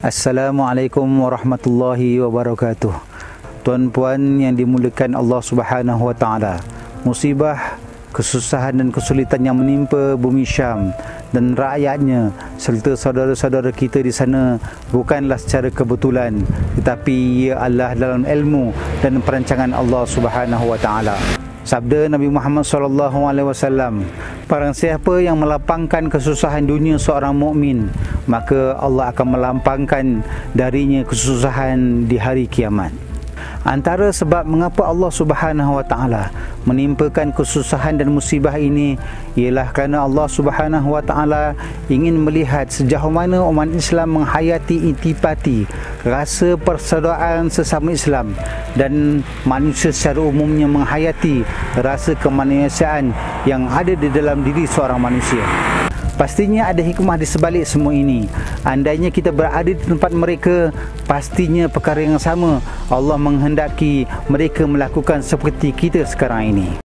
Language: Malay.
Assalamualaikum warahmatullahi wabarakatuh. Tuan-puan yang dimuliakan Allah Subhanahu wa taala. Musibah, kesusahan dan kesulitan yang menimpa bumi Syam dan rakyatnya serta saudara-saudara kita di sana bukanlah secara kebetulan, tetapi ia adalah dalam ilmu dan perancangan Allah Subhanahu wa taala. Sabda Nabi Muhammad SAW, barang siapa yang melapangkan kesusahan dunia seorang mukmin, maka Allah akan melapangkan darinya kesusahan di hari kiamat. Antara sebab mengapa Allah Subhanahu wa taala menimpakan kesusahan dan musibah ini ialah kerana Allah Subhanahu wa taala ingin melihat sejauh mana umat Islam menghayati intipati rasa persaudaraan sesama Islam dan manusia secara umumnya menghayati rasa kemanusiaan yang ada di dalam diri seorang manusia. Pastinya ada hikmah di sebalik semua ini. Andainya kita berada di tempat mereka, pastinya perkara yang sama Allah menghendaki mereka melakukan seperti kita sekarang ini.